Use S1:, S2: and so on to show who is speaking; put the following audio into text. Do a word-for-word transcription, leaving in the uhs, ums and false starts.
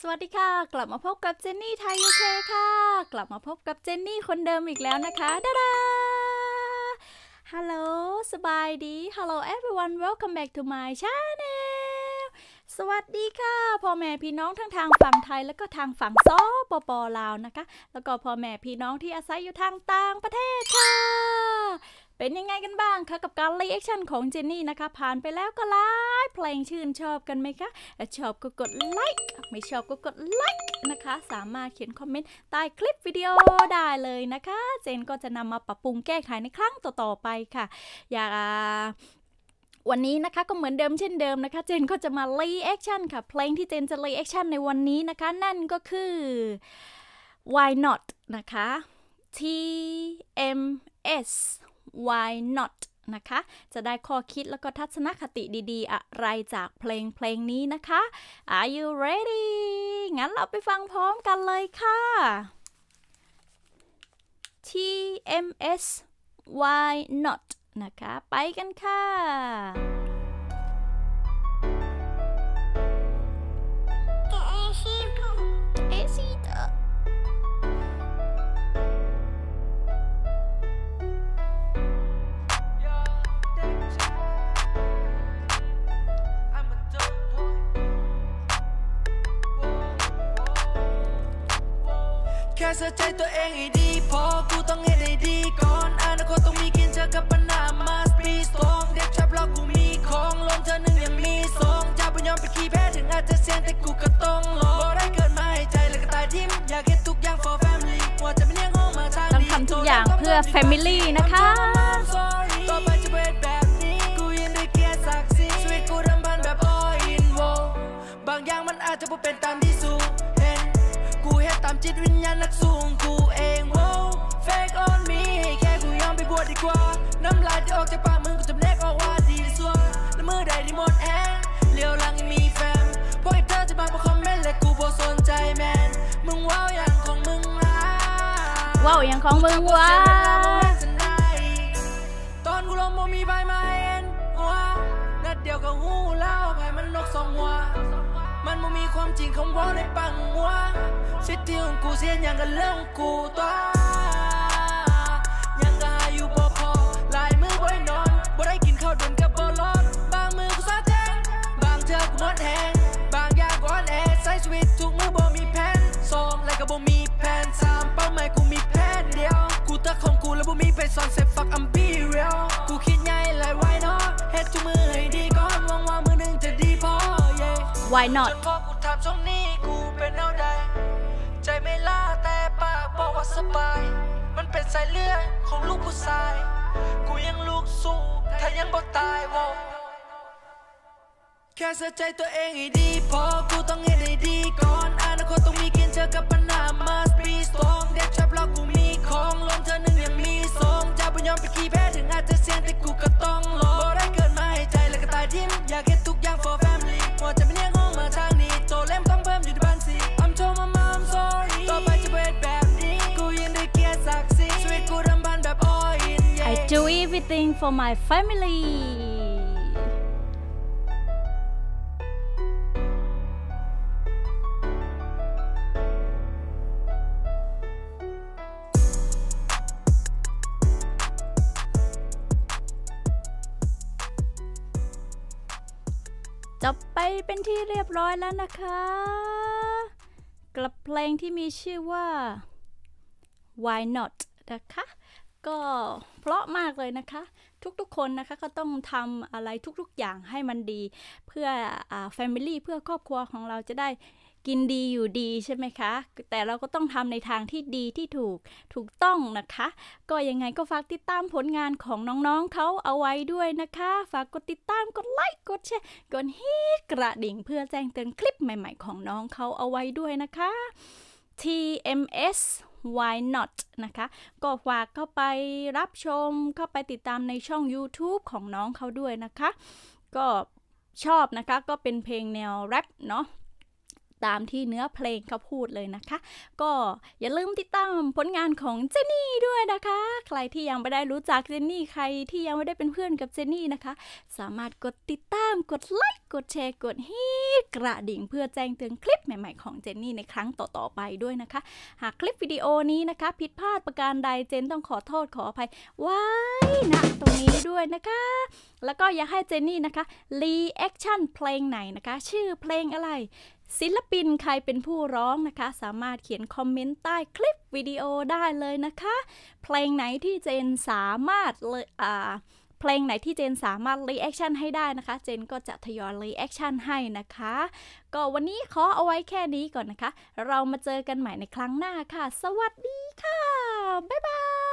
S1: สวัสดีค่ะกลับมาพบกับเจนนี่ไทยยูเคค่ะกลับมาพบกับเจนนี่คนเดิมอีกแล้วนะคะดาดา Hello สบายดี Hello everyone welcome back to my channel สวัสดีค่ะพ่อแม่พี่น้องทั้งทางฝั่งไทยแล้วก็ทางฝั่งสปป.ลาวนะคะแล้วก็พ่อแม่พี่น้องที่อาศัยอยู่ทางต่างประเทศค่ะเป็นยังไงกันบ้างคะกับการรีแอคชั่นของเจนนี่นะคะผ่านไปแล้วก็ไลค์เพลงชื่นชอบกันไหมคะชอบก็กดไลค์ไม่ชอบก็กดไลค์นะคะสามารถเขียนคอมเมนต์ใต้คลิปวิดีโอได้เลยนะคะเจนก็จะนำมาปรับปรุงแก้ไขในครั้งต่อๆไปค่ะอยากวันนี้นะคะก็เหมือนเดิมเช่นเดิมนะคะเจนก็จะมารีแอคชั่นค่ะเพลงที่เจนจะรีแอคชั่นในวันนี้นะคะนั่นก็คือ Why Not นะคะ ที เอ็ม เอส Why Not นะคะจะได้ข้อคิดแล้วก็ทัศนคติดีๆอะไรจากเพลงเพลงนี้นะคะ Are you ready งั้นเราไปฟังพร้อมกันเลยค่ะ ที เอ็ม เอส Why Not นะคะไปกันค่ะเอซิโต
S2: แค่เสียใจตัวเองให้ดีพอกูต้องเห็นให้ดีก่อนอนาคตต้องมีกินเจอกับปัญหามาสปีสองเด็กชอบเรากูมีของลมเธอหนึ่งยังมีสองจะไปยอมไปขี้แพ้ถึงอาจจะเสี่ยงแต่กูก็ต้องลองบ่ได้เกิดมาให้ใจแล้วก็ตายทิมอยากเห็นทุกอย่าง for family ว่าจะไม่เลี้ยงห้องมาทาง
S1: ต้องทำทุกอย่างเพื่อ family นะคะ
S2: ต่อไปจะเป็นแบบนี้กูยังได้เกียรติศักดิ์ศรีชีวิตกูเริ่มพันแบบ all in one บางอย่างมันอาจจะบ่เป็นตามที่สูเห็นกูเฮ็ดตามจิตวิญญาณนักสู้ของกูเองโว้ Fake on me ให้แค่กูยอมไปบวชดีกว่าน้ำลายที่ออกจากปากมึงกูจำแนกออกว่าดีสัวและมือใดที่หมดแฮงเลี้ยวหลังยังมีแฟนพวกไอ้เธอจะมามาคอมเมนต์และกูบ่สนใจแมนมึงว้าวอย่างของมึงล่ะ
S1: ว้าวอย่างของมึงวะ
S2: ตอนกูลงบ่มีใบไม้เอ็นว้านัดเดียวก็หูแล้วไผมันนกสองหัวมันบ่มีความจริงของว่าในปังมัวสิทธิของกูเสียอย่างกันเรื่องกูตัวยังก็หาอยู่บ่พอหลายมือบ่ได้นอนบ่ได้กินข้าวเดินกับบ่รอดบางมือกูซาแจ้งบางเทื่อกูหมดแหงบางอย่างก็อ่อนแอใช้ชีวิตทุกมือบ่มีแผนสองและก็บ่มีแผนสามเป้าหมายกูมีแผนเดียวกูตักของกูแล้วบ่มีไปสอนเสพฟักอัมบีเรียลกูคิดใหญ่หลายไว้เนาะเฮ็ดทุกมือให้ดีก่อนหวังว่ามือนึงจะดีพอ
S1: Why not
S2: จนพอกูถามช่วงนี้กูเป็นแนวใดใจไม่ล่าแต่ปากบอกว่าสบายมันเป็นสายเลือดของลูกผู้ชายกูยังลูกสู้ถ้ายังบ่ตายวะแค่เสียใจตัวเองให้ดีพอกูต้องเห็นให้ดีก่อนอนาคตต้องมีกินเจอกับปัญหามาสปีสองเด็กชอบเรากูมีของลมเธอหนึ่งยังมีสองจะไปยอมไปขี้แพ้ถึงอาจจะเสี่ยงแต่กูก็ต้องลองบ่ได้เกิดมาให้ใจแล้วก็ตายทิมอยากเห็นทุกอย่าง for family ว่าจะไม่เลี้ยงห้องมาทางนี้โตเล่มต้องเพิ่มอยู่ที่บ้านสิ I'm told my mom sorry ต่อไปจะเป็นแบบนี้กูยังได้เกียรติศักดิ์ศรีชีวิตกูเริ่มพันแบบ all in
S1: I do everything for my familyจบไปเป็นที่เรียบร้อยแล้วนะคะกับเพลงที่มีชื่อว่า Why Not นะคะก็เพราะมากเลยนะคะทุกๆคนนะคะก็ต้องทำอะไรทุกๆอย่างให้มันดีเพื่ออ่า family เพื่อครอบครัวของเราจะได้กินดีอยู่ดีใช่ไหมคะแต่เราก็ต้องทำในทางที่ดีที่ถูกถูกต้องนะคะก็ยังไงก็ฝากติดตามผลงานของน้องๆเขาเอาไว้ด้วยนะคะฝากกดติดตามกดไลค์กดแชร์กดฮิตกระดิ่งเพื่อแจ้งเตือนคลิปใหม่ๆของน้องเขาเอาไว้ด้วยนะคะ ที เอ็ม เอส Why Not นะคะก็ฝากเข้าไปรับชมเข้าไปติดตามในช่อง YouTube ของน้องเขาด้วยนะคะก็ชอบนะคะก็เป็นเพลงแนวแรปเนาะตามที่เนื้อเพลงเขาพูดเลยนะคะก็อย่าลืมติดตามผลงานของเจนนี่ด้วยนะคะใครที่ยังไม่ได้รู้จักเจนนี่ใครที่ยังไม่ได้เป็นเพื่อนกับเจนนี่นะคะสามารถกดติดตามกดไลค์กดแชร์กดฮีทกระดิ่งเพื่อแจ้งเตือนคลิปใหม่ๆของเจนนี่ในครั้งต่อๆไปด้วยนะคะหากคลิปวิดีโอนี้นะคะผิดพลาดประการใดเจนต้องขอโทษขออภัยไว้ณตรงนี้ด้วยนะคะแล้วก็อยากให้เจนนี่นะคะรีแอคชั่นเพลงไหนนะคะชื่อเพลงอะไรศิลปินใครเป็นผู้ร้องนะคะสามารถเขียนคอมเมนต์ใต้คลิปวิดีโอได้เลยนะคะเพลงไหนที่เจนสามารถเลยอ่าเพลงไหนที่เจนสามารถรีแอคชั่นให้ได้นะคะเจนก็จะทยอยรีแอคชั่นให้นะคะก็วันนี้ขอเอาไว้แค่นี้ก่อนนะคะเรามาเจอกันใหม่ในครั้งหน้าค่ะสวัสดีค่ะบ๊ายบาย